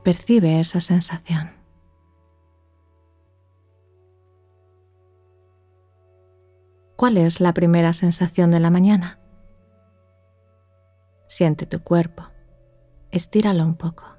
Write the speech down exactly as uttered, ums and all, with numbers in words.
Percibe esa sensación. ¿Cuál es la primera sensación de la mañana? Siente tu cuerpo. Estíralo un poco.